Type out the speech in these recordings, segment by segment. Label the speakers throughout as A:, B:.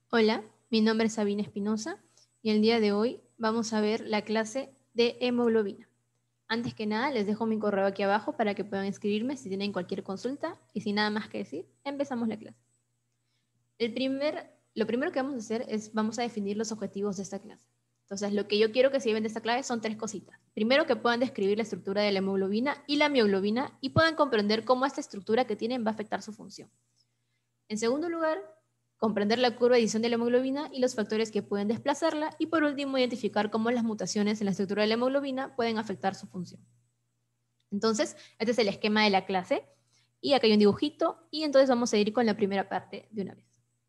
A: Hola, mi nombre es Sabina Espinosa y el día de hoy vamos a ver la clase de hemoglobina. Antes que nada, les dejo mi correo aquí abajo para que puedan escribirme si tienen cualquier consulta y sin nada más que decir, empezamos la clase. Lo primero que vamos a hacer es vamos a definir los objetivos de esta clase. Entonces, lo que yo quiero que se lleven de esta clase son tres cositas. Primero, que puedan describir la estructura de la hemoglobina y la mioglobina y puedan comprender cómo esta estructura que tienen va a afectar su función. En segundo lugar, comprender la curva de adición de la hemoglobina y los factores que pueden desplazarla. Y por último, identificar cómo las mutaciones en la estructura de la hemoglobina pueden afectar su función. Entonces, este es el esquema de la clase. Y acá hay un dibujito. Y entonces vamos a ir con la primera parte de una vez.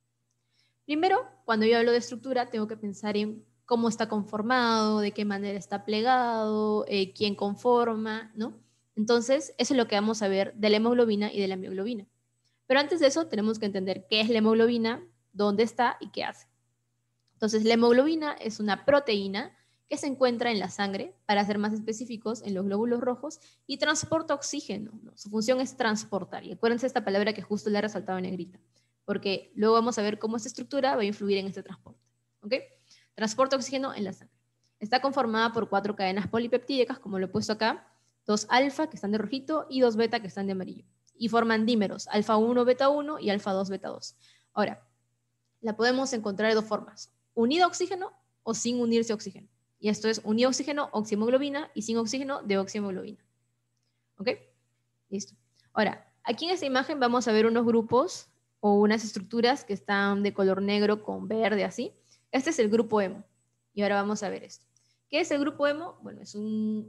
A: Primero, cuando yo hablo de estructura, tengo que pensar en cómo está conformado, de qué manera está plegado, quién conforma, ¿no? Entonces, eso es lo que vamos a ver de la hemoglobina y de la mioglobina. Pero antes de eso tenemos que entender qué es la hemoglobina, dónde está y qué hace. Entonces, la hemoglobina es una proteína que se encuentra en la sangre, para ser más específicos, en los glóbulos rojos, y transporta oxígeno, ¿no? Su función es transportar. Y acuérdense esta palabra que justo le he resaltado en negrita, porque luego vamos a ver cómo esta estructura va a influir en este transporte. ¿Ok? Transporta oxígeno en la sangre. Está conformada por 4 cadenas polipeptídicas, como lo he puesto acá, 2 alfa, que están de rojito, y 2 beta, que están de amarillo. Y forman dímeros, alfa 1, beta 1 y alfa 2, beta 2. Ahora, la podemos encontrar de dos formas, unida a oxígeno o sin unirse a oxígeno. Y esto es unido a oxígeno, oxihemoglobina, y sin oxígeno, deoxihemoglobina. ¿Ok? Listo. Ahora, aquí en esta imagen vamos a ver unos grupos o unas estructuras que están de color negro con verde, así. Este es el grupo hemo. Y ahora vamos a ver esto. ¿Qué es el grupo hemo? Bueno, es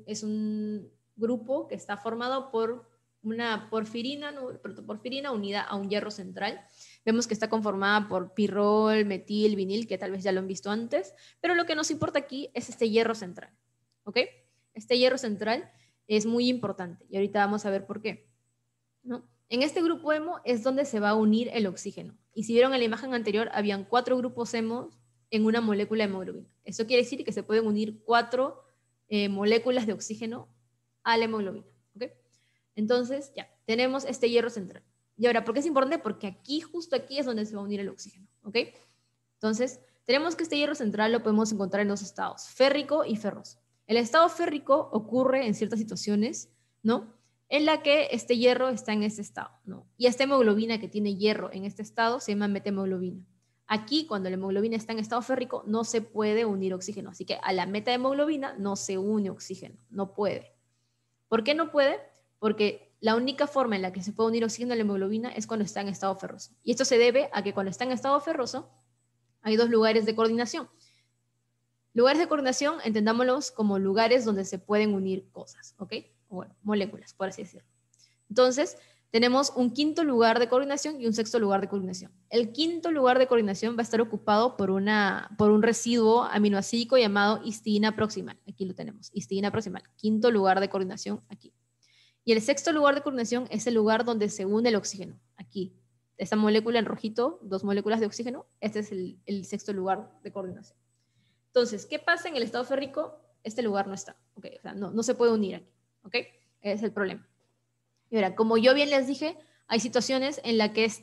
A: un grupo que está formado por una porfirina, protoporfirina unida a un hierro central. Vemos que está conformada por pirrol, metil, vinil, que tal vez ya lo han visto antes, pero lo que nos importa aquí es este hierro central. ¿Ok? Este hierro central es muy importante y ahorita vamos a ver por qué, ¿no? En este grupo hemo es donde se va a unir el oxígeno. Y si vieron en la imagen anterior, habían 4 grupos hemo en una molécula de hemoglobina. Eso quiere decir que se pueden unir 4 moléculas de oxígeno a la hemoglobina. ¿Okay? Entonces, ya, tenemos este hierro central. Y ahora, ¿por qué es importante? Porque aquí, justo aquí, es donde se va a unir el oxígeno. ¿Ok? Entonces, tenemos que este hierro central lo podemos encontrar en 2 estados, férrico y ferroso. El estado férrico ocurre en ciertas situaciones, ¿no? En la que este hierro está en este estado, ¿no? Y esta hemoglobina que tiene hierro en este estado se llama metahemoglobina. Aquí, cuando la hemoglobina está en estado férrico, no se puede unir oxígeno. Así que a la metahemoglobina no se une oxígeno, no puede. ¿Por qué no puede? Porque la única forma en la que se puede unir oxígeno a la hemoglobina es cuando está en estado ferroso. Y esto se debe a que cuando está en estado ferroso, hay 2 lugares de coordinación. Lugares de coordinación, entendámoslos como lugares donde se pueden unir cosas, ¿ok? O bueno, moléculas, por así decirlo. Entonces, tenemos un quinto lugar de coordinación y un sexto lugar de coordinación. El quinto lugar de coordinación va a estar ocupado por un residuo aminoácido llamado histidina proximal. Aquí lo tenemos, histidina proximal. Quinto lugar de coordinación aquí. Y el sexto lugar de coordinación es el lugar donde se une el oxígeno. Aquí, esta molécula en rojito, 2 moléculas de oxígeno, este es el sexto lugar de coordinación. Entonces, ¿qué pasa en el estado férrico? Este lugar no está, ¿ok? O sea, no se puede unir aquí, ¿ok? Ese es el problema. Y ahora, como yo bien les dije, hay situaciones en las que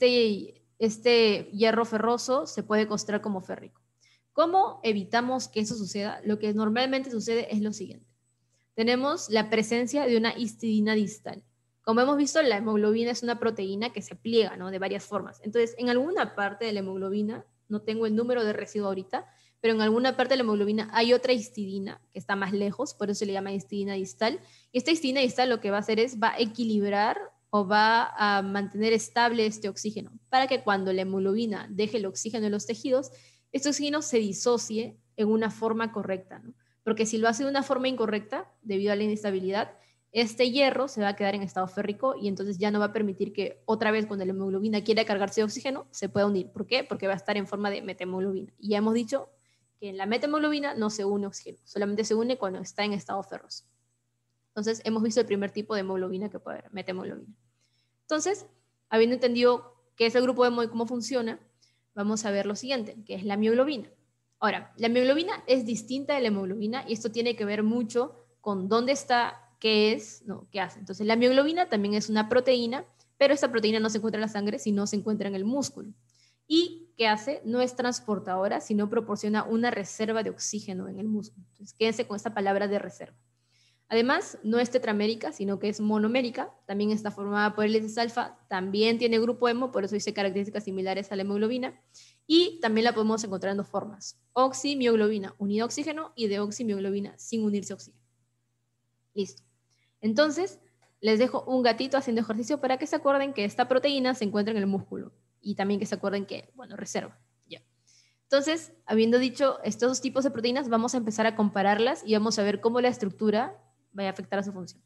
A: este hierro ferroso se puede considerar como férrico. ¿Cómo evitamos que eso suceda? Lo que normalmente sucede es lo siguiente. Tenemos la presencia de una histidina distal. Como hemos visto, la hemoglobina es una proteína que se pliega, ¿no? De varias formas. Entonces, en alguna parte de la hemoglobina, no tengo el número de residuo ahorita, pero en alguna parte de la hemoglobina hay otra histidina que está más lejos, por eso se le llama histidina distal. Y esta histidina distal lo que va a hacer es, va a equilibrar o va a mantener estable este oxígeno, para que cuando la hemoglobina deje el oxígeno en los tejidos, este oxígeno se disocie en una forma correcta, ¿no? Porque si lo hace de una forma incorrecta, debido a la inestabilidad, este hierro se va a quedar en estado férrico y entonces ya no va a permitir que otra vez cuando la hemoglobina quiera cargarse de oxígeno, se pueda unir. ¿Por qué? Porque va a estar en forma de metahemoglobina. Y ya hemos dicho que en la metahemoglobina no se une oxígeno, solamente se une cuando está en estado ferroso. Entonces hemos visto el primer tipo de hemoglobina que puede haber, metahemoglobina. Entonces, habiendo entendido qué es el grupo hemo y cómo funciona, vamos a ver lo siguiente, que es la mioglobina. Ahora, la mioglobina es distinta de la hemoglobina y esto tiene que ver mucho con dónde está, qué es, no, qué hace. Entonces, la mioglobina también es una proteína, pero esta proteína no se encuentra en la sangre, sino se encuentra en el músculo. ¿Y ¿qué hace? No es transportadora, sino proporciona una reserva de oxígeno en el músculo. Entonces, quédense con esta palabra de reserva. Además, no es tetramérica, sino que es monomérica. También está formada por hélices alfa. También tiene grupo hemo, por eso dice características similares a la hemoglobina. Y también la podemos encontrar en dos formas. Oximioglobina unida a oxígeno y deoximioglobina sin unirse a oxígeno. Listo. Entonces, les dejo un gatito haciendo ejercicio para que se acuerden que esta proteína se encuentra en el músculo. Y también que se acuerden que, bueno, reserva. Ya. Entonces, habiendo dicho estos dos tipos de proteínas, vamos a empezar a compararlas y vamos a ver cómo la estructura va a afectar a su función.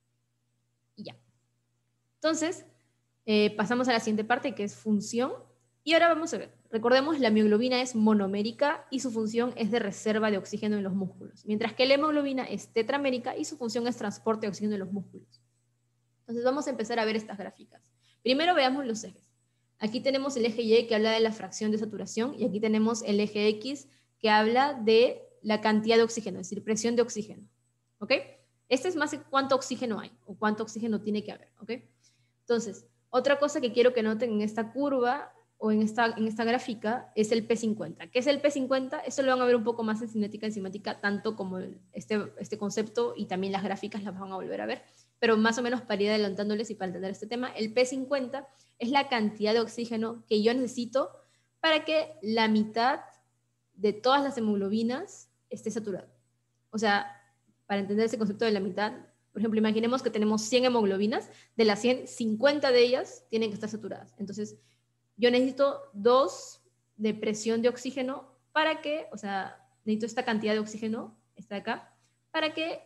A: Y ya. Entonces, pasamos a la siguiente parte, que es función. Y ahora vamos a ver. Recordemos, la mioglobina es monomérica y su función es de reserva de oxígeno en los músculos, mientras que la hemoglobina es tetramérica y su función es transporte de oxígeno en los músculos. Entonces vamos a empezar a ver estas gráficas. Primero veamos los ejes. Aquí tenemos el eje Y que habla de la fracción de saturación y aquí tenemos el eje X que habla de la cantidad de oxígeno, es decir, presión de oxígeno. ¿Ok? Este es más de cuánto oxígeno hay o cuánto oxígeno tiene que haber. ¿Ok? Entonces, otra cosa que quiero que noten en esta curva o en esta gráfica es el P50. ¿Qué es el P50? Esto lo van a ver un poco más en cinética enzimática, tanto como este concepto y también las gráficas las van a volver a ver. Pero más o menos para ir adelantándoles y para entender este tema, el P50 es la cantidad de oxígeno que yo necesito para que la mitad de todas las hemoglobinas esté saturada. O sea, para entender ese concepto de la mitad, por ejemplo, imaginemos que tenemos 100 hemoglobinas, de las 100, 50 de ellas tienen que estar saturadas. Entonces, yo necesito 2 de presión de oxígeno para que, o sea, necesito esta cantidad de oxígeno, está acá, para que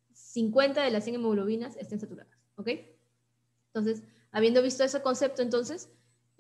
A: 50 de las 100 hemoglobinas estén saturadas, ¿ok? Entonces, habiendo visto ese concepto, entonces,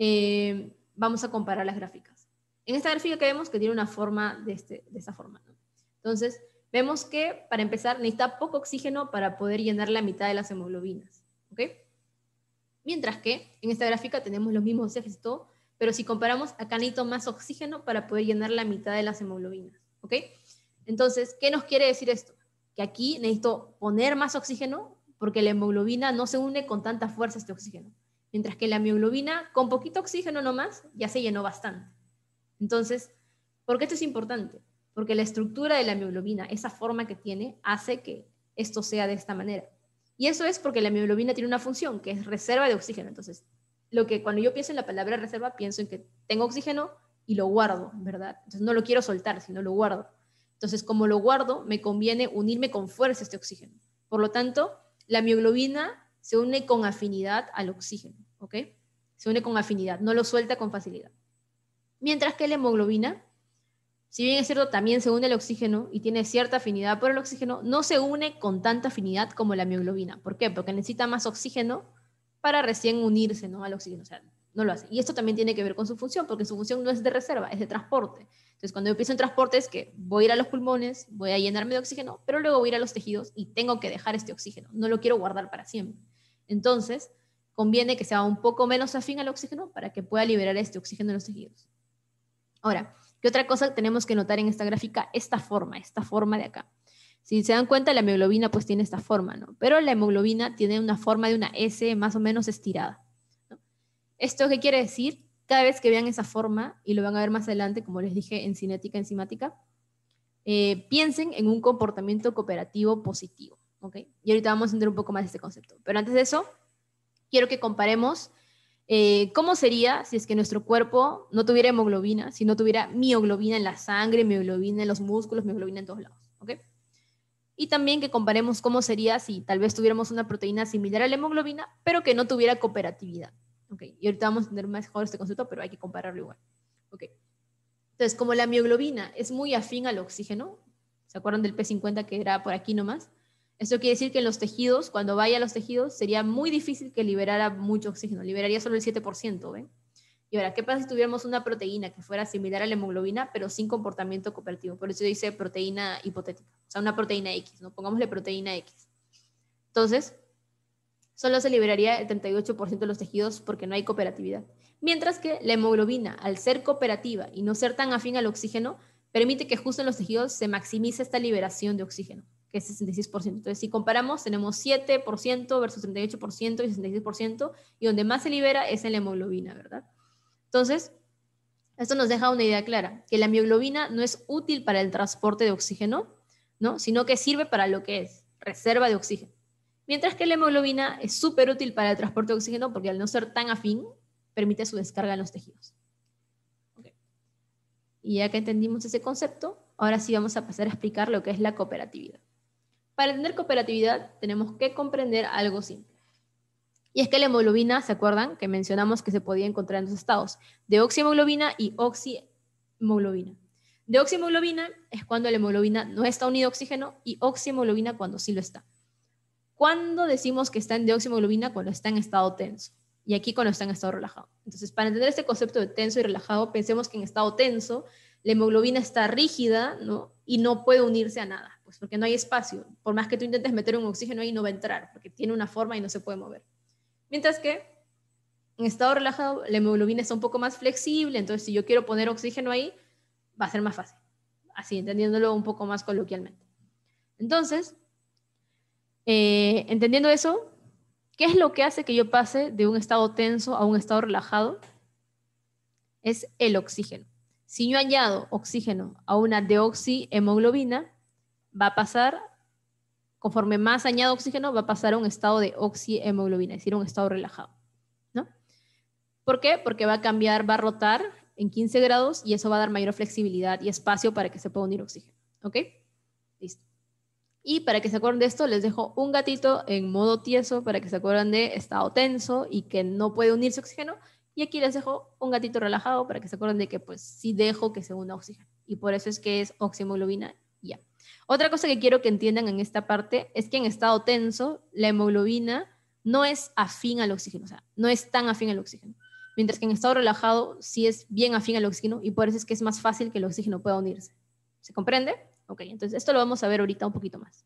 A: vamos a comparar las gráficas. En esta gráfica que vemos que tiene una forma de esta forma, ¿no? Entonces, vemos que, para empezar, necesita poco oxígeno para poder llenar la mitad de las hemoglobinas, ¿ok? Mientras que en esta gráfica tenemos los mismos ejes y todo, pero si comparamos, acá necesito más oxígeno para poder llenar la mitad de las hemoglobinas, ¿ok? Entonces, ¿qué nos quiere decir esto? Que aquí necesito poner más oxígeno porque la hemoglobina no se une con tanta fuerza a este oxígeno. Mientras que la mioglobina, con poquito oxígeno nomás, ya se llenó bastante. Entonces, ¿por qué esto es importante? Porque la estructura de la mioglobina, esa forma que tiene, hace que esto sea de esta manera. Y eso es porque la mioglobina tiene una función, que es reserva de oxígeno. Entonces, cuando yo pienso en la palabra reserva, pienso en que tengo oxígeno y lo guardo, ¿verdad? Entonces no lo quiero soltar, sino lo guardo. Entonces, como lo guardo, me conviene unirme con fuerza a este oxígeno. Por lo tanto, la mioglobina se une con afinidad al oxígeno, ¿ok? Se une con afinidad, no lo suelta con facilidad. Mientras que la hemoglobina, si bien es cierto, también se une al oxígeno y tiene cierta afinidad por el oxígeno, no se une con tanta afinidad como la mioglobina. ¿Por qué? Porque necesita más oxígeno para recién unirse, ¿no?, al oxígeno. O sea, no lo hace. Y esto también tiene que ver con su función, porque su función no es de reserva, es de transporte. Entonces, cuando yo pienso en transporte es que voy a ir a los pulmones, voy a llenarme de oxígeno, pero luego voy a ir a los tejidos y tengo que dejar este oxígeno. No lo quiero guardar para siempre. Entonces, conviene que sea un poco menos afín al oxígeno para que pueda liberar este oxígeno en los tejidos. Ahora, ¿qué otra cosa tenemos que notar en esta gráfica? Esta forma de acá. Si se dan cuenta, la hemoglobina pues tiene esta forma, ¿no? Pero la hemoglobina tiene una forma de una S más o menos estirada, ¿no? ¿Esto qué quiere decir? Cada vez que vean esa forma, y lo van a ver más adelante, como les dije en cinética enzimática, piensen en un comportamiento cooperativo positivo, ¿ok? Y ahorita vamos a entender un poco más de este concepto. Pero antes de eso, quiero que comparemos ¿cómo sería si es que nuestro cuerpo no tuviera hemoglobina, si no tuviera mioglobina en la sangre, mioglobina en los músculos, mioglobina en todos lados? ¿Ok? Y también que comparemos cómo sería si tal vez tuviéramos una proteína similar a la hemoglobina, pero que no tuviera cooperatividad. ¿Ok? Y ahorita vamos a entender mejor este concepto, pero hay que compararlo igual. ¿Ok? Entonces, como la mioglobina es muy afín al oxígeno, ¿se acuerdan del P50 que era por aquí nomás? Esto quiere decir que en los tejidos, cuando vaya a los tejidos, sería muy difícil que liberara mucho oxígeno, liberaría solo el 7%, ¿ven? Y ahora, ¿qué pasa si tuviéramos una proteína que fuera similar a la hemoglobina, pero sin comportamiento cooperativo? Por eso dice proteína hipotética, o sea, una proteína X, ¿no? Pongámosle proteína X. Entonces, solo se liberaría el 38% de los tejidos porque no hay cooperatividad. Mientras que la hemoglobina, al ser cooperativa y no ser tan afín al oxígeno, permite que justo en los tejidos se maximice esta liberación de oxígeno, que es 66%. Entonces, si comparamos, tenemos 7% versus 38% y 66%, y donde más se libera es en la hemoglobina, ¿verdad? Entonces, Esto nos deja una idea clara, que la mioglobina no es útil para el transporte de oxígeno, ¿no? Sino que sirve para lo que es reserva de oxígeno. Mientras que la hemoglobina es súper útil para el transporte de oxígeno porque al no ser tan afín, permite su descarga en los tejidos. Okay. Y ya que entendimos ese concepto, ahora sí vamos a pasar a explicar lo que es la cooperatividad. Para entender cooperatividad tenemos que comprender algo simple. Y es que la hemoglobina, ¿se acuerdan? Que mencionamos que se podía encontrar en dos estados, deoxihemoglobina y oxihemoglobina. Deoxihemoglobina es cuando la hemoglobina no está unida a oxígeno y oxihemoglobina cuando sí lo está. ¿Cuándo decimos que está en deoxihemoglobina? Cuando está en estado tenso. Y aquí cuando está en estado relajado. Entonces, para entender este concepto de tenso y relajado, pensemos que en estado tenso la hemoglobina está rígida, ¿no? Y no puede unirse a nada, pues porque no hay espacio. Por más que tú intentes meter un oxígeno ahí, no va a entrar, porque tiene una forma y no se puede mover. Mientras que en estado relajado la hemoglobina está un poco más flexible, entonces si yo quiero poner oxígeno ahí, va a ser más fácil. Así, entendiéndolo un poco más coloquialmente. Entonces, entendiendo eso, ¿qué es lo que hace que yo pase de un estado tenso a un estado relajado? Es el oxígeno. Si yo añado oxígeno a una deoxihemoglobina, va a pasar, conforme más añado oxígeno, va a pasar a un estado de oxihemoglobina, es decir, un estado relajado, ¿no? ¿Por qué? Porque va a cambiar, va a rotar en 15 grados y eso va a dar mayor flexibilidad y espacio para que se pueda unir oxígeno, ¿ok? Listo. Y para que se acuerden de esto, les dejo un gatito en modo tieso para que se acuerden de estado tenso y que no puede unirse oxígeno. Y aquí les dejo un gatito relajado para que se acuerden de que pues sí dejo que se una oxígeno. Y por eso es que es oxihemoglobina ya. Otra cosa que quiero que entiendan en esta parte es que en estado tenso la hemoglobina no es afín al oxígeno, o sea, no es tan afín al oxígeno. Mientras que en estado relajado sí es bien afín al oxígeno y por eso es que es más fácil que el oxígeno pueda unirse. ¿Se comprende? Ok, entonces esto lo vamos a ver ahorita un poquito más.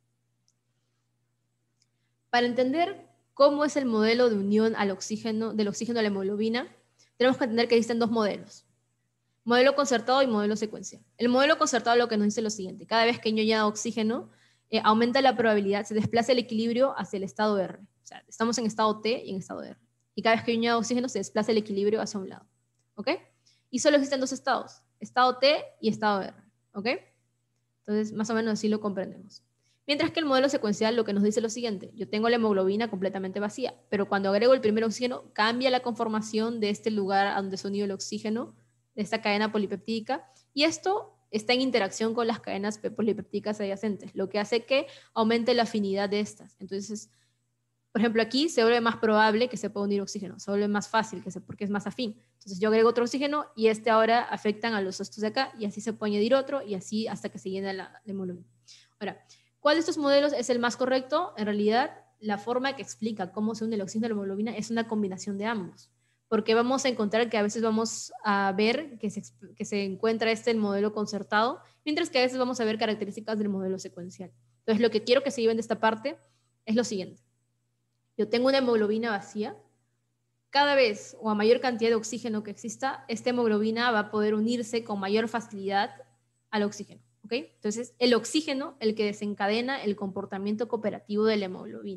A: Para entender cómo es el modelo de unión al oxígeno, del oxígeno a la hemoglobina, tenemos que entender que existen dos modelos. Modelo concertado y modelo secuencial. El modelo concertado lo que nos dice lo siguiente. Cada vez que yo añado oxígeno, aumenta la probabilidad, se desplaza el equilibrio hacia el estado R. O sea, estamos en estado T y en estado R. Y cada vez que yo añado oxígeno, se desplaza el equilibrio hacia un lado. ¿Ok? Y solo existen dos estados. Estado T y estado R. ¿Ok? Entonces, más o menos así lo comprendemos. Mientras que el modelo secuencial lo que nos dice lo siguiente, yo tengo la hemoglobina completamente vacía, pero cuando agrego el primer oxígeno, cambia la conformación de este lugar a donde se unió el oxígeno, de esta cadena polipeptídica, y esto está en interacción con las cadenas polipeptídicas adyacentes, lo que hace que aumente la afinidad de estas. Entonces, por ejemplo, aquí se vuelve más probable que se pueda unir oxígeno, se vuelve más fácil porque es más afín. Entonces yo agrego otro oxígeno y este ahora afectan a los estos de acá y así se puede añadir otro y así hasta que se llena la hemoglobina. Ahora, ¿cuál de estos modelos es el más correcto? En realidad, la forma que explica cómo se une el oxígeno a la hemoglobina es una combinación de ambos, porque vamos a encontrar que a veces vamos a ver que se encuentra el modelo concertado, mientras que a veces vamos a ver características del modelo secuencial. Entonces, lo que quiero que se lleven de esta parte es lo siguiente. Yo tengo una hemoglobina vacía, cada vez o a mayor cantidad de oxígeno que exista, esta hemoglobina va a poder unirse con mayor facilidad al oxígeno. ¿Okay? Entonces, el oxígeno el que desencadena el comportamiento cooperativo de la hemoglobina.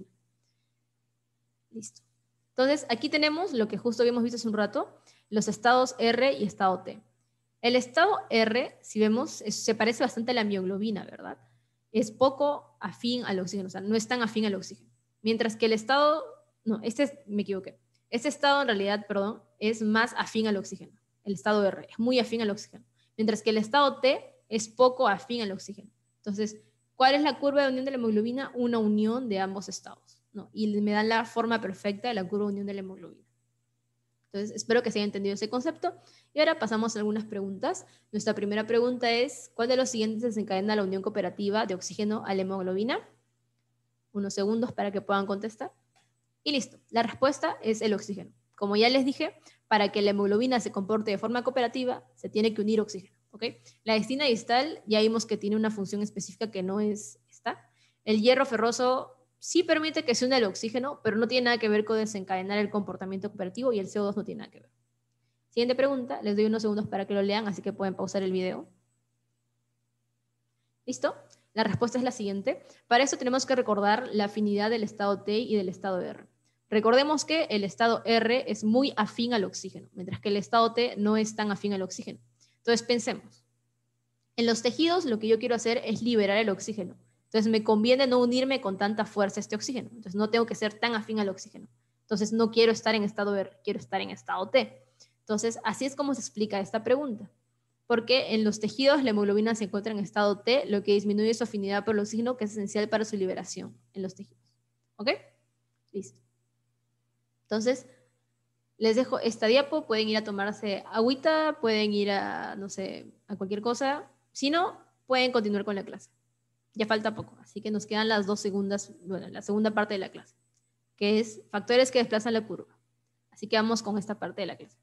A: Listo. Entonces, aquí tenemos lo que justo habíamos visto hace un rato, los estados R y estado T. El estado R, si vemos, se parece bastante a la mioglobina, ¿verdad? Es poco afín al oxígeno, o sea, no es tan afín al oxígeno. Mientras que el estado, no, me equivoqué. Este estado en realidad, perdón, es más afín al oxígeno. El estado R es muy afín al oxígeno. Mientras que el estado T es poco afín al oxígeno. Entonces, ¿cuál es la curva de unión de la hemoglobina? Una unión de ambos estados, ¿no? Y me dan la forma perfecta de la curva de unión de la hemoglobina. Entonces, espero que se haya entendido ese concepto. Y ahora pasamos a algunas preguntas. Nuestra primera pregunta es, ¿cuál de los siguientes desencadena la unión cooperativa de oxígeno a la hemoglobina? Unos segundos para que puedan contestar. Y listo, la respuesta es el oxígeno. Como ya les dije, para que la hemoglobina se comporte de forma cooperativa, se tiene que unir oxígeno. ¿Okay? La distina distal ya vimos que tiene una función específica que no es esta. El hierro ferroso sí permite que se una el oxígeno, pero no tiene nada que ver con desencadenar el comportamiento cooperativo y el CO2 no tiene nada que ver. Siguiente pregunta, les doy unos segundos para que lo lean, así que pueden pausar el video. ¿Listo? La respuesta es la siguiente. Para eso tenemos que recordar la afinidad del estado T y del estado R. Recordemos que el estado R es muy afín al oxígeno, mientras que el estado T no es tan afín al oxígeno. Entonces pensemos, en los tejidos lo que yo quiero hacer es liberar el oxígeno. Entonces me conviene no unirme con tanta fuerza a este oxígeno. Entonces no tengo que ser tan afín al oxígeno. Entonces no quiero estar en estado R, quiero estar en estado T. Entonces así es como se explica esta pregunta. Porque en los tejidos la hemoglobina se encuentra en estado T, lo que disminuye su afinidad por el oxígeno, que es esencial para su liberación en los tejidos. ¿Ok? Listo. Entonces, les dejo esta diapo, pueden ir a tomarse agüita, pueden ir a, no sé, a cualquier cosa. Si no, pueden continuar con la clase. Ya falta poco, así que nos quedan las dos segundas, bueno, la segunda parte de la clase, que es factores que desplazan la curva. Así que vamos con esta parte de la clase.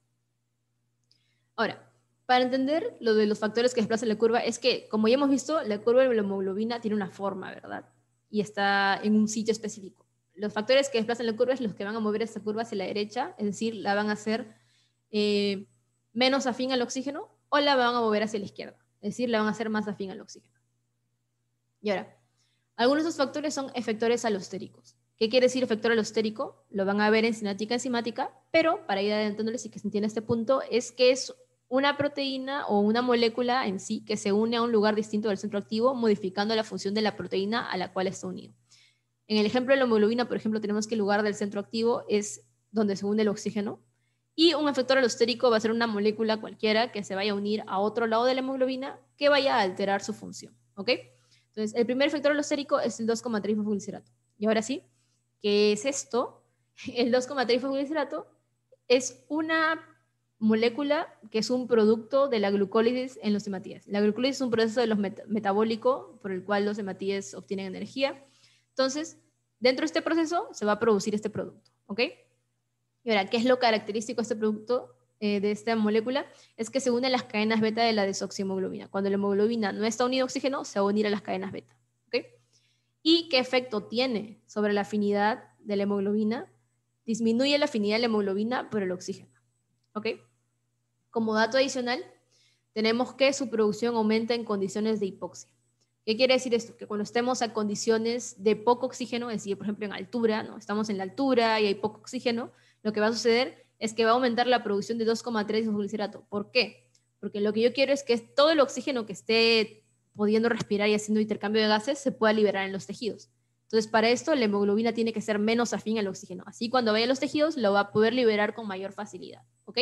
A: Ahora, para entender lo de los factores que desplazan la curva, es que, como ya hemos visto, la curva de la hemoglobina tiene una forma, ¿verdad? Y está en un sitio específico. Los factores que desplazan la curva es los que van a mover esta curva hacia la derecha, es decir, la van a hacer menos afín al oxígeno, o la van a mover hacia la izquierda, es decir, la van a hacer más afín al oxígeno. Y ahora, algunos de estos factores son efectores alostéricos. ¿Qué quiere decir efector alostérico? Lo van a ver en cinética enzimática, pero para ir adelantándoles y que se entienda este punto, es que es una proteína o una molécula en sí que se une a un lugar distinto del centro activo, modificando la función de la proteína a la cual está unido. En el ejemplo de la hemoglobina, por ejemplo, tenemos que el lugar del centro activo es donde se une el oxígeno, y un efector alostérico va a ser una molécula cualquiera que se vaya a unir a otro lado de la hemoglobina que vaya a alterar su función. ¿Ok? Entonces, el primer efector alostérico es el 2,3-fosfoglicerato. Y ahora sí, ¿qué es esto? El 2,3-fosfoglicerato es una molécula que es un producto de la glucólisis en los hematíes. La glucólisis es un proceso de los metabólico por el cual los hematíes obtienen energía. Entonces, dentro de este proceso se va a producir este producto, ¿ok? Y ahora, ¿qué es lo característico de este producto, de esta molécula? Es que se une a las cadenas beta de la desoxihemoglobina. Cuando la hemoglobina no está unida a oxígeno, se va a unir a las cadenas beta, ¿ok? ¿Y qué efecto tiene sobre la afinidad de la hemoglobina? Disminuye la afinidad de la hemoglobina por el oxígeno, ¿ok? Como dato adicional, tenemos que su producción aumenta en condiciones de hipoxia. ¿Qué quiere decir esto? Que cuando estemos a condiciones de poco oxígeno, es decir, por ejemplo, en altura, ¿no? Estamos en la altura y hay poco oxígeno, lo que va a suceder es que va a aumentar la producción de 2,3-fosfoglicerato. ¿Por qué? Porque lo que yo quiero es que todo el oxígeno que esté pudiendo respirar y haciendo intercambio de gases se pueda liberar en los tejidos. Entonces, para esto, la hemoglobina tiene que ser menos afín al oxígeno. Así, cuando vaya a los tejidos, lo va a poder liberar con mayor facilidad. ¿Ok?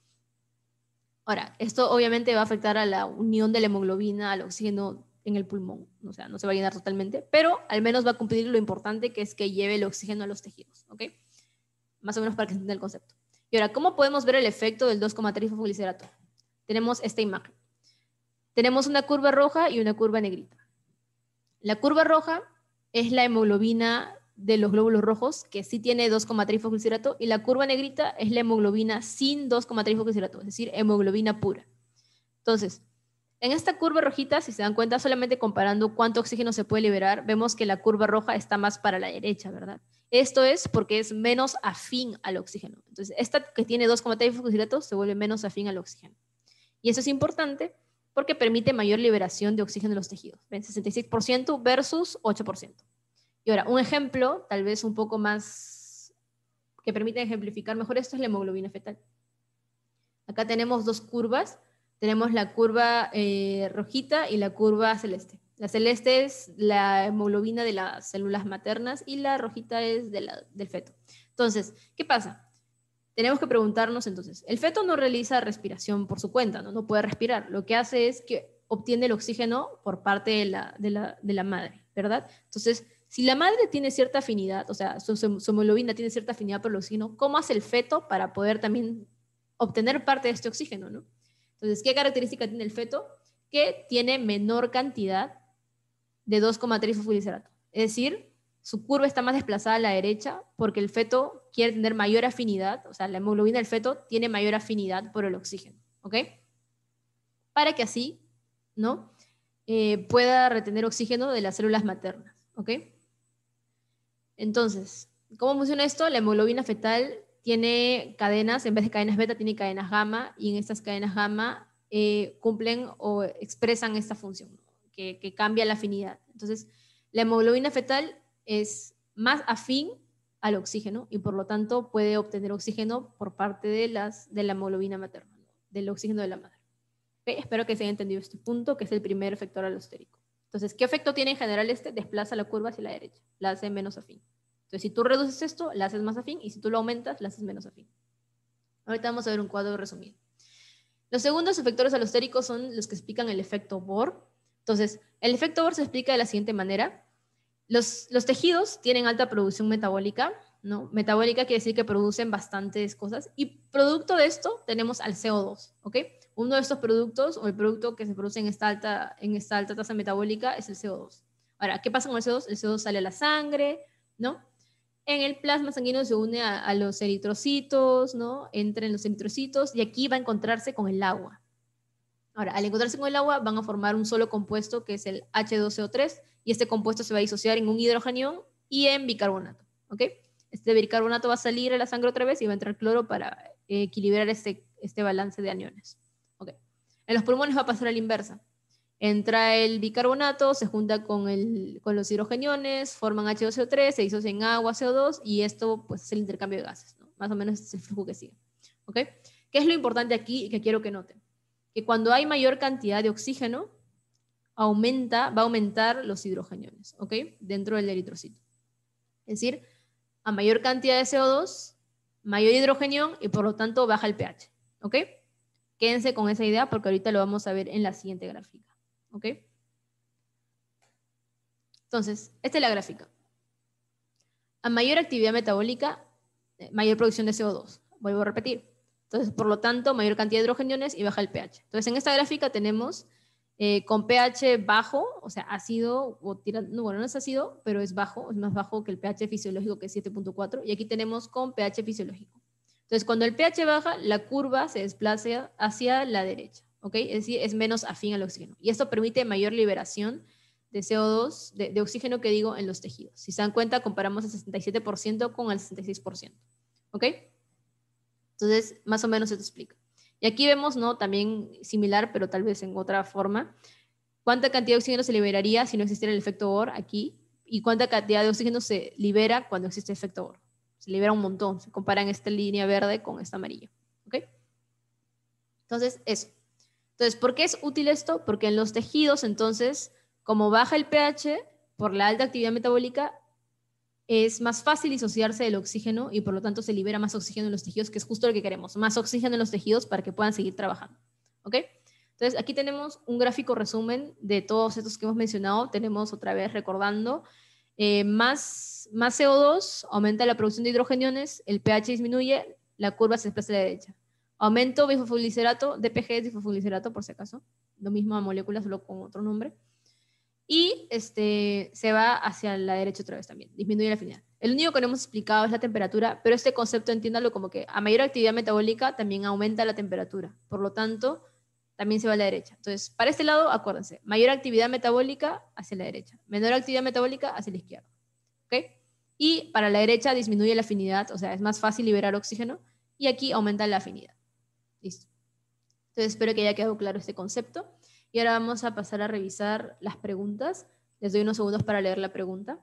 A: Ahora, esto obviamente va a afectar a la unión de la hemoglobina al oxígeno en el pulmón. O sea, no se va a llenar totalmente, pero al menos va a cumplir lo importante que es que lleve el oxígeno a los tejidos. ¿Ok? Más o menos para que se entienda el concepto. Y ahora, ¿cómo podemos ver el efecto del 2,3-fosfoglicerato? Tenemos esta imagen. Tenemos una curva roja y una curva negrita. La curva roja es la hemoglobina de los glóbulos rojos, que sí tiene 2,3-fosfoglicerato, y la curva negrita es la hemoglobina sin 2,3-fosfoglicerato, es decir, hemoglobina pura. Entonces, en esta curva rojita, si se dan cuenta, solamente comparando cuánto oxígeno se puede liberar, vemos que la curva roja está más para la derecha, ¿verdad? Esto es porque es menos afín al oxígeno. Entonces, esta que tiene 2,3-fosfoglicerato se vuelve menos afín al oxígeno. Y eso es importante porque permite mayor liberación de oxígeno en los tejidos. ¿Ven? 66% versus 8%. Y ahora, un ejemplo, tal vez un poco más, que permite ejemplificar mejor esto, es la hemoglobina fetal. Acá tenemos dos curvas. Tenemos la curva rojita y la curva celeste. La celeste es la hemoglobina de las células maternas y la rojita es del feto. Entonces, ¿qué pasa? Tenemos que preguntarnos entonces, el feto no realiza respiración por su cuenta, no puede respirar. Lo que hace es que obtiene el oxígeno por parte de la madre, ¿verdad? Entonces, si la madre tiene cierta afinidad, o sea, su hemoglobina tiene cierta afinidad por el oxígeno, ¿cómo hace el feto para poder también obtener parte de este oxígeno, ¿no? Entonces, ¿qué característica tiene el feto? Que tiene menor cantidad de 2,3-fosfoglicerato. Es decir, su curva está más desplazada a la derecha porque el feto quiere tener mayor afinidad, o sea, la hemoglobina del feto tiene mayor afinidad por el oxígeno, ¿ok? Para que así, ¿no? Pueda retener oxígeno de las células maternas, ¿ok? Entonces, ¿cómo funciona esto? La hemoglobina fetal tiene cadenas, en vez de cadenas beta, tiene cadenas gamma, y en estas cadenas gamma cumplen o expresan esta función, ¿no? que cambia la afinidad. Entonces, la hemoglobina fetal es más afín al oxígeno y por lo tanto puede obtener oxígeno por parte de la hemoglobina materna, ¿no? Del oxígeno de la madre. ¿Okay? Espero que se haya entendido este punto, que es el primer efector alostérico. Entonces, ¿qué efecto tiene en general este? Desplaza la curva hacia la derecha, la hace menos afín. Entonces, si tú reduces esto, la haces más afín, y si tú lo aumentas, la haces menos afín. Ahorita vamos a ver un cuadro resumido. Los segundos efectores alostéricos son los que explican el efecto Bohr. Entonces, el efecto Bohr se explica de la siguiente manera. Los tejidos tienen alta producción metabólica, ¿no? Metabólica quiere decir que producen bastantes cosas, y producto de esto tenemos al CO2, ¿ok? Uno de estos productos, o el producto que se produce en esta alta tasa metabólica, es el CO2. Ahora, ¿qué pasa con el CO2? El CO2 sale a la sangre, ¿no? En el plasma sanguíneo se une a los eritrocitos, ¿no? Entra en los eritrocitos y aquí va a encontrarse con el agua. Ahora, al encontrarse con el agua, van a formar un solo compuesto que es el H2CO3, y este compuesto se va a disociar en un hidrogenión y en bicarbonato, ¿ok? Este bicarbonato va a salir a la sangre otra vez y va a entrar cloro para equilibrar este balance de aniones, ¿ok? En los pulmones va a pasar a la inversa. Entra el bicarbonato, se junta con los hidrogeniones, forman H2CO3, se disocian en agua, CO2, y esto pues es el intercambio de gases, ¿no? Más o menos este es el flujo que sigue, ¿ok? ¿Qué es lo importante aquí y que quiero que noten? Que cuando hay mayor cantidad de oxígeno, va a aumentar los hidrogeniones, ¿ok? Dentro del eritrocito. Es decir, a mayor cantidad de CO2, mayor hidrogenión y por lo tanto baja el pH, ¿ok? Quédense con esa idea porque ahorita lo vamos a ver en la siguiente gráfica, ¿ok? Entonces, esta es la gráfica. A mayor actividad metabólica, mayor producción de CO2. Vuelvo a repetir. Entonces, por lo tanto, mayor cantidad de hidrogeniones y baja el pH. Entonces, en esta gráfica tenemos con pH bajo, o sea, ácido, no, bueno, no es ácido, pero es bajo, es más bajo que el pH fisiológico, que es 7.4, y aquí tenemos con pH fisiológico. Entonces, cuando el pH baja, la curva se desplaza hacia la derecha, ¿ok? Es decir, es menos afín al oxígeno. Y esto permite mayor liberación de CO2, de oxígeno que digo, en los tejidos. Si se dan cuenta, comparamos el 67% con el 66%, ¿ok? Entonces, más o menos se te explica. Y aquí vemos, ¿no? También similar, pero tal vez en otra forma, cuánta cantidad de oxígeno se liberaría si no existiera el efecto Bohr aquí, y cuánta cantidad de oxígeno se libera cuando existe el efecto Bohr. Se libera un montón. Se comparan esta línea verde con esta amarilla, ¿ok? Entonces, eso. Entonces, ¿por qué es útil esto? Porque en los tejidos, entonces, como baja el pH por la alta actividad metabólica, es más fácil disociarse del oxígeno y por lo tanto se libera más oxígeno en los tejidos, que es justo lo que queremos, más oxígeno en los tejidos para que puedan seguir trabajando, ¿ok? Entonces, aquí tenemos un gráfico resumen de todos estos que hemos mencionado. Tenemos otra vez recordando, más CO2 aumenta la producción de hidrogeniones, el pH disminuye, la curva se desplaza a la derecha. Aumento bifosfoglicerato, DPG es bifosfoglicerato por si acaso, lo mismo a moléculas solo con otro nombre. Y se va hacia la derecha otra vez también, disminuye la afinidad. El único que no hemos explicado es la temperatura, pero este concepto entiéndalo como que a mayor actividad metabólica también aumenta la temperatura, por lo tanto también se va a la derecha. Entonces, para este lado, acuérdense, mayor actividad metabólica hacia la derecha, menor actividad metabólica hacia la izquierda, ¿ok? Y para la derecha disminuye la afinidad, o sea, es más fácil liberar oxígeno, y aquí aumenta la afinidad. Listo. Entonces, espero que haya quedado claro este concepto. Y ahora vamos a pasar a revisar las preguntas. Les doy unos segundos para leer la pregunta.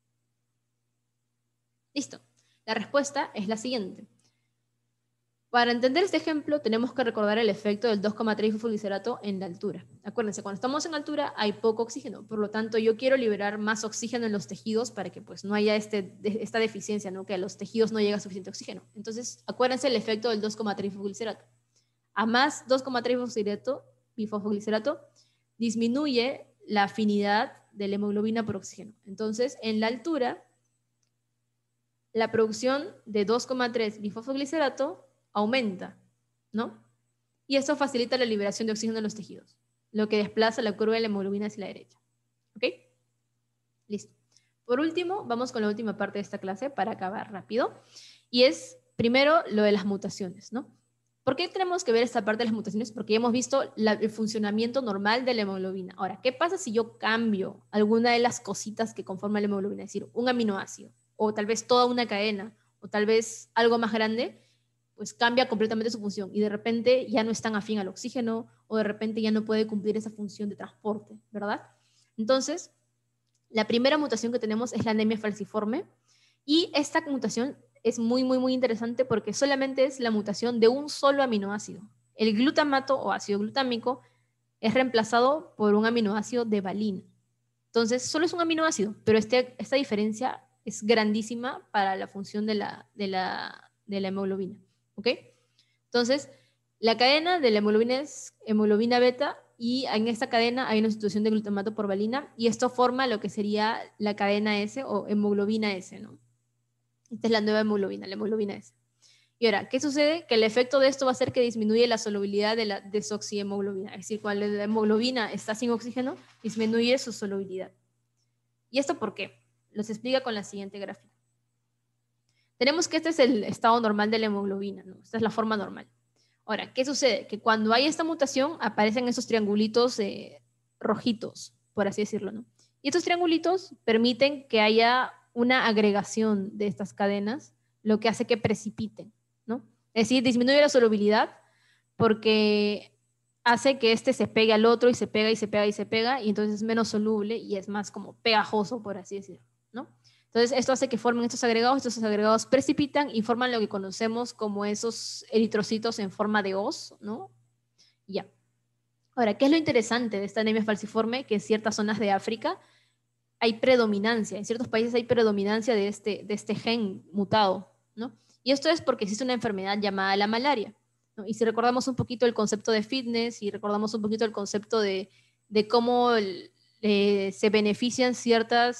A: Listo. La respuesta es la siguiente. Para entender este ejemplo, tenemos que recordar el efecto del 2,3 bifosfoglicerato en la altura. Acuérdense, cuando estamos en altura hay poco oxígeno, por lo tanto yo quiero liberar más oxígeno en los tejidos para que pues, no haya esta deficiencia, ¿no? Que a los tejidos no llega suficiente oxígeno. Entonces, acuérdense el efecto del 2,3 bifosfoglicerato. A más 2,3 bifosfoglicerato disminuye la afinidad de la hemoglobina por oxígeno. Entonces, en la altura, la producción de 2,3 bifosfoglicerato aumenta, ¿no? Y esto facilita la liberación de oxígeno en los tejidos, lo que desplaza la curva de la hemoglobina hacia la derecha. ¿Ok? Listo. Por último, vamos con la última parte de esta clase para acabar rápido. Y es, primero, lo de las mutaciones, ¿no? ¿Por qué tenemos que ver esta parte de las mutaciones? Porque ya hemos visto el funcionamiento normal de la hemoglobina. Ahora, ¿qué pasa si yo cambio alguna de las cositas que conforman la hemoglobina? Es decir, un aminoácido, o tal vez toda una cadena, o tal vez algo más grande, pues cambia completamente su función y de repente ya no es tan afín al oxígeno o de repente ya no puede cumplir esa función de transporte, ¿verdad? Entonces, la primera mutación que tenemos es la anemia falciforme, Y esta mutación es muy, muy, muy interesante porque solamente es la mutación de un solo aminoácido. El glutamato o ácido glutámico es reemplazado por un aminoácido de valina. Entonces, solo es un aminoácido, pero esta diferencia es grandísima para la función de la hemoglobina. ¿Ok? Entonces, la cadena de la hemoglobina es hemoglobina beta y en esta cadena hay una sustitución de glutamato por valina y esto forma lo que sería la cadena S o hemoglobina S, ¿no? Esta es la nueva hemoglobina, la hemoglobina S. Y ahora, ¿qué sucede? Que el efecto de esto va a ser que disminuye la solubilidad de la desoxihemoglobina. Es decir, cuando la hemoglobina está sin oxígeno, disminuye su solubilidad. ¿Y esto por qué? Los explica con la siguiente gráfica. Tenemos que este es el estado normal de la hemoglobina, ¿no? Esta es la forma normal. Ahora, ¿qué sucede? Que cuando hay esta mutación aparecen esos triangulitos rojitos, por así decirlo, ¿no? Y estos triangulitos permiten que haya una agregación de estas cadenas, lo que hace que precipiten, ¿no? Es decir, disminuye la solubilidad porque hace que este se pegue al otro y se pega y se pega y se pega y entonces es menos soluble y es más como pegajoso, por así decirlo, ¿no? Entonces esto hace que formen estos agregados precipitan y forman lo que conocemos como esos eritrocitos en forma de hoz, ¿no? Ya. Ahora, ¿qué es lo interesante de esta anemia falciforme? Que en ciertas zonas de África hay predominancia, en ciertos países hay predominancia de este gen mutado, ¿no? Y esto es porque existe una enfermedad llamada la malaria, ¿no? Y si recordamos un poquito el concepto de fitness y recordamos un poquito el concepto de cómo se benefician ciertas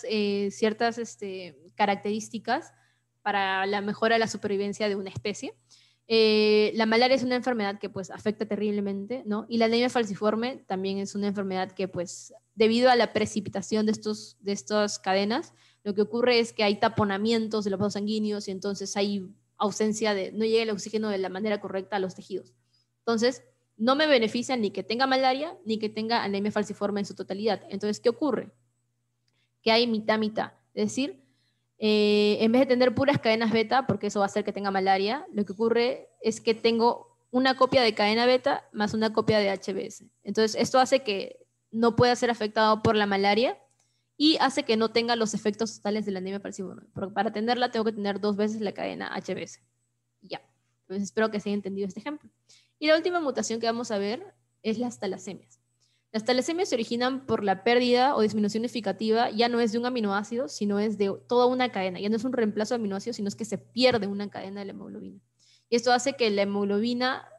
A: características para la mejora de la supervivencia de una especie, la malaria es una enfermedad que pues afecta terriblemente, ¿no? Y la anemia falciforme también es una enfermedad que pues debido a la precipitación de estas cadenas, lo que ocurre es que hay taponamientos de los vasos sanguíneos y entonces hay ausencia no llega el oxígeno de la manera correcta a los tejidos. Entonces, no me beneficia ni que tenga malaria ni que tenga anemia falciforme en su totalidad. Entonces, ¿qué ocurre? Que hay mitad-mitad. Es decir, en vez de tener puras cadenas beta, porque eso va a hacer que tenga malaria, lo que ocurre es que tengo una copia de cadena beta más una copia de HBS. Entonces, esto hace que no pueda ser afectado por la malaria y hace que no tenga los efectos totales de la anemia falciforme. Porque para tenerla tengo que tener 2 veces la cadena HBS. Ya. Entonces, espero que se haya entendido este ejemplo. Y la última mutación que vamos a ver es las talasemias. Las talasemias se originan por la pérdida o disminución significativa, ya no es de un aminoácido, sino es de toda una cadena. Ya no es un reemplazo de aminoácido, sino es que se pierde una cadena de la hemoglobina. Y esto hace que la hemoglobina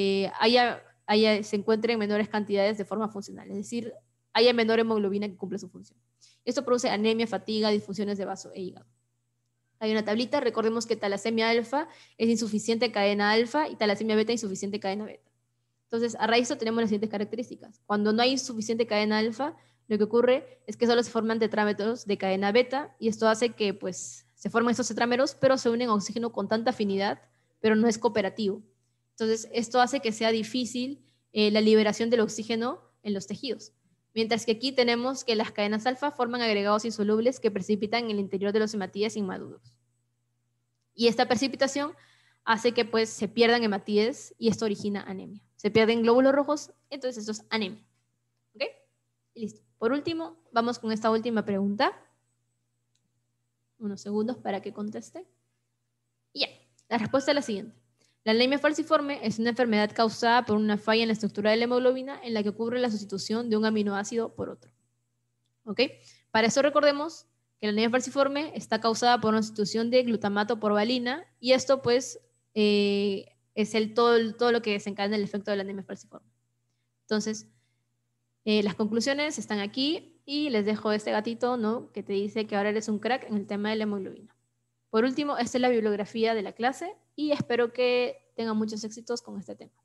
A: se encuentre en menores cantidades de forma funcional, es decir, haya menor hemoglobina que cumple su función. Esto produce anemia, fatiga, disfunciones de vaso e hígado. Hay una tablita, recordemos que talasemia alfa es insuficiente cadena alfa y talasemia beta insuficiente cadena beta. Entonces, a raíz de esto tenemos las siguientes características. Cuando no hay suficiente cadena alfa, lo que ocurre es que solo se forman tetrámeros de cadena beta y esto hace que pues, se formen estos tetrámeros, pero se unen a oxígeno con tanta afinidad, pero no es cooperativo. Entonces, esto hace que sea difícil la liberación del oxígeno en los tejidos. Mientras que aquí tenemos que las cadenas alfa forman agregados insolubles que precipitan en el interior de los hematíes inmaduros. Y esta precipitación hace que pues, se pierdan hematíes y esto origina anemia. Se pierden glóbulos rojos, entonces esto es anemia. ¿Ok? Y listo. Por último, vamos con esta última pregunta. Unos segundos para que conteste. Y ya, la respuesta es la siguiente. La anemia falciforme es una enfermedad causada por una falla en la estructura de la hemoglobina en la que ocurre la sustitución de un aminoácido por otro. ¿Ok? Para eso recordemos que la anemia falciforme está causada por una sustitución de glutamato por valina y esto pues es todo lo que desencadena el efecto de la anemia falciforme. Entonces, las conclusiones están aquí y les dejo este gatito, ¿no? Que te dice que ahora eres un crack en el tema de la hemoglobina. Por último, esta es la bibliografía de la clase y espero que tengan muchos éxitos con este tema.